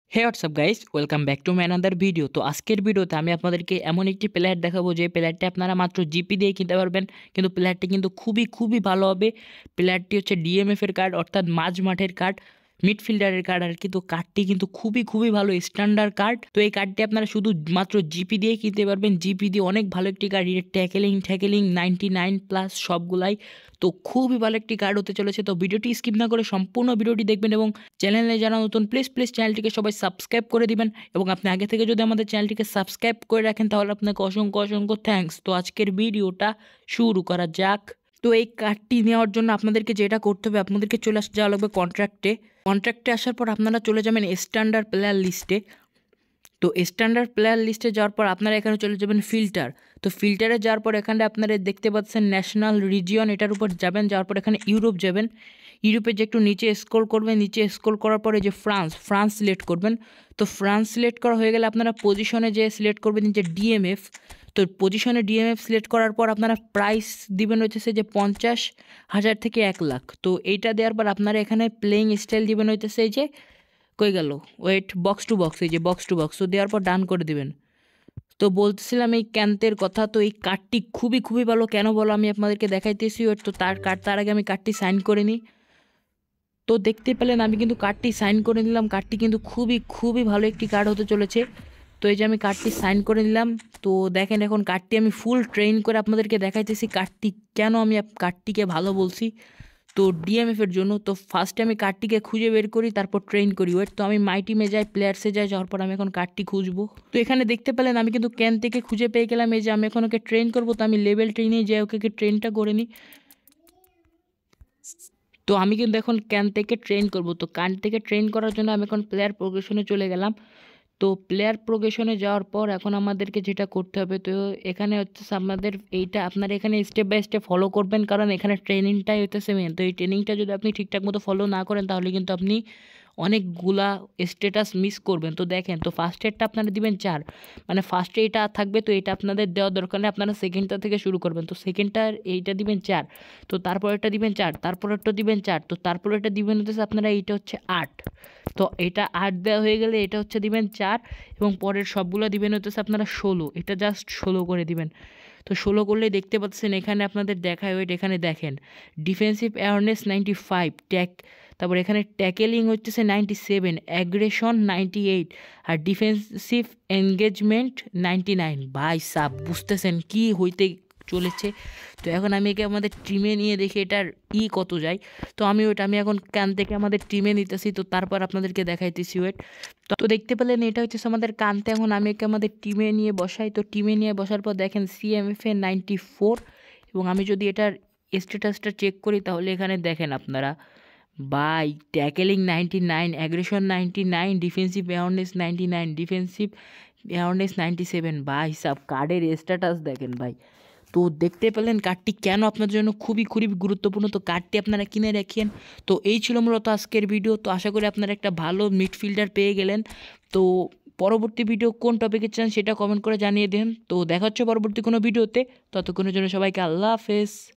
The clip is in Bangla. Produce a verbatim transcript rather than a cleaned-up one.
Hey what's up guys, welcome back to my another video. তো আজকের ভিডিওতে আমি আপনাদেরকে এমন একটি প্লেয়ার দেখাবো যে প্লেয়ারটি আপনারা মাত্র জিপি দিয়ে কিনতে পারবেন, কিন্তু প্লেয়ারটি কিন্তু খুবই খুবই ভালো হবে। প্লেয়ারটি হচ্ছে ডিএমএফ এর কার্ড, অর্থাৎ মাঝ মাঠের কার্ড, মিডফিল্ডারের কার্ড আর কি। তো কার্ডটি কিন্তু খুবই খুবই ভালো, স্ট্যান্ডার্ড কার্ড। তো এই কার্ডটি আপনারা শুধু মাত্র জিপি দিয়ে কিনতে পারবেন। জিপি দিয়ে অনেক ভালো একটি card, tackling tackling ninety nine plus সবগুলাই। তো খুবই ভালো একটি কার্ড হতে চলেছে। তো ভিডিওটি স্কিপ না করে সম্পূর্ণ ভিডিওটি দেখবেন এবং চ্যানেলে যারা নতুন প্লিজ প্লিজ চ্যানেলটিকে সবাই সাবস্ক্রাইব করে দিবেন। এবং আপনি আগে থেকে যদি আমাদের চ্যানেলটিকে সাবস্ক্রাইব করে রাখেন তাহলে আপনাকে অসংখ্য অসংখ্য থ্যাঙ্কস। তো আজকের ভিডিওটা শুরু করা যাক। তো এই কার্ডটি নেওয়ার জন্য আপনাদেরকে যেটা করতে হবে, আপনাদেরকে চলে আসতে যাওয়া লাগবে কন্ট্রাক্টে। কন্ট্রাক্টে আসার পর আপনারা চলে যাবেন স্ট্যান্ডার্ড প্লেয়ার লিস্টে। তো স্ট্যান্ডার্ড প্লেয়ার লিস্টে যাওয়ার পর আপনারা এখানে চলে যাবেন ফিল্টার। তো ফিল্টারে যাওয়ার পর এখানে আপনারা দেখতে পাচ্ছেন ন্যাশনাল রিজিয়ন, এটার উপর যাবেন। যাওয়ার পর এখানে ইউরোপ যাবেন। ইউরোপে যে একটু নিচে স্ক্রল করবেন, নিচে স্ক্রল করার পরে যে ফ্রান্স ফ্রান্স সিলেক্ট করবেন। তো ফ্রান্স সিলেক্ট করা হয়ে গেলে আপনারা পজিশনে যে সিলেক্ট করবেন যে ডিএমএফ। তো পজিশনে ডিএমএফ সিলেক্ট করার পর আপনারা প্রাইস দিবেন হচ্ছে যে পঞ্চাশ হাজার থেকে এক লাখ। তো এইটা দেওয়ার পর আপনারা এখানে প্লেইং স্টাইল দিবেন হইতেছে এই যে কই গেল ওয়েট বক্স টু বক্স, এই যে বক্স টু বক্স। তো দেওয়ার পর ডান করে দিবেন। তো বলতেছিলাম এই ক্যান্তের কথা। তো এই কার্ডটি খুবই খুবই ভালো, কেন বলো আমি আপনাদেরকে দেখাইতেছি। ওয়েট, তো তার কার্ড তার আগে আমি কার্ডটি সাইন করে নিই। তো দেখতে পেলেন আমি কিন্তু কার্ডটি সাইন করে নিলাম। কার্ডটি কিন্তু খুবই খুবই ভালো একটি কার্ড হতে চলেছে। তো এই যে আমি কার্ডটি সাইন করে নিলাম। তো দেখেন এখন কার্ডটি আমি ফুল ট্রেন করে আপনাদেরকে দেখাইতেছি কার্ডটি কেন আমি কার্ডটিকে ভালো বলছি। তো ডিএমএফের জন্য তো ফার্স্টে আমি কার্ডটিকে খুঁজে বের করি, তারপর ট্রেন করি। ওয়েট, তো আমি মাই টিমে যাই, প্লেয়ার্সে যাই, যাওয়ার পর আমি এখন কার্ডটি খুঁজবো। তো এখানে দেখতে পেলেন আমি কিন্তু ক্যান থেকে খুঁজে পেয়ে গেলাম। এই যে আমি এখন ওকে ট্রেন করবো, তো আমি লেভেল ট্রেনে যাই, ওকে ট্রেনটা করে নিই। তো আমি কিন্তু এখন ক্যান থেকে ট্রেন করব। তো ক্যান থেকে ট্রেন করার জন্য আমি এখন প্লেয়ার প্রোগ্রেশনে চলে গেলাম। তো প্লেয়ার প্রোগ্রেশনে যাওয়ার পর এখন আমাদেরকে যেটা করতে হবে, তো এখানে হচ্ছে আমাদের এইটা আপনারা এখানে স্টেপ বাই স্টেপ ফলো করবেন, কারণ এখানে ট্রেনিংটাই হইতেছে মেন। তো এই ট্রেনিংটা যদি আপনি ঠিকঠাক মতো ফলো না করেন তাহলে কিন্তু আপনি অনেকগুলা স্ট্যাটাস মিস করবেন। তো দেখেন, তো ফার্স্ট এডটা আপনারা দিবেন চার, মানে ফার্স্টে এটা থাকবে, তো এটা আপনাদের দেওয়ার দরকার নেই, আপনারা সেকেন্ডটা থেকে শুরু করবেন। তো সেকেন্ডটার এইটা দিবেন চার, তো তারপরেরটা দিবেন চার, তারপরেরটা দিবেন চার, তো তারপরেরটা দিবেন হচ্ছে আপনারা এইটা হচ্ছে আট। তো এটা আট দেওয়া হয়ে গেলে এটা হচ্ছে দিবেন চার, এবং পরের সবগুলো দিবেন হচ্ছে আপনারা ষোলো। এটা জাস্ট ষোলো করে দিবেন। তো ষোলো করলে দেখতে পাচ্ছেন এখানে আপনাদের দেখায়, ওয়েট এখানে দেখেন defensive awareness ninety five, tack তারপর এখানে ট্যাকেলিং হচ্ছে ninety seven, aggression ninety eight, আর ডিফেন্সিভ এনগেজমেন্ট নাইনটি নাইন। ভাই সাব বুঝতেছেন কি হইতে চলেছে। তো এখন আমি একে আমাদের টিমে নিয়ে দেখি এটার ই কত যায়। তো আমি ওইটা আমি এখন কান থেকে আমাদের টিমে নিতেছি, তো তারপর আপনাদেরকে দেখাইতেছি। ওয়েট, তো দেখতে পেলেন এটা হচ্ছে আমাদের কানতে। এখন আমি একে আমাদের টিমে নিয়ে বসাই। তো টিমে নিয়ে বসার পর দেখেন সিএমএফ এ নাইনটি ফোর, এবং আমি যদি এটার স্ট্যাটাসটা চেক করি তাহলে এখানে দেখেন আপনারা by tackling ninety nine, aggression ninety nine, defensive awareness ninety nine, defensive awareness ninety seven. ভাই সব কার্ডের স্ট্যাটাস দেখেন ভাই। তো দেখতে পেলেন কার্ডটি কেন আপনার জন্য খুবই খুবই গুরুত্বপূর্ণ। তো কার্ডটি আপনারা কিনে রাখেন। তো এই ছিল মূলত আজকের ভিডিও। তো আশা করি আপনারা একটা ভালো মিডফিল্ডার পেয়ে গেলেন। তো পরবর্তী ভিডিও কোন টপিকে চান সেটা কমেন্ট করে জানিয়ে দেন। তো দেখা হচ্ছে পরবর্তী কোনো ভিডিওতে। ততক্ষণের জন্য সবাইকে আল্লাহ হাফেজ।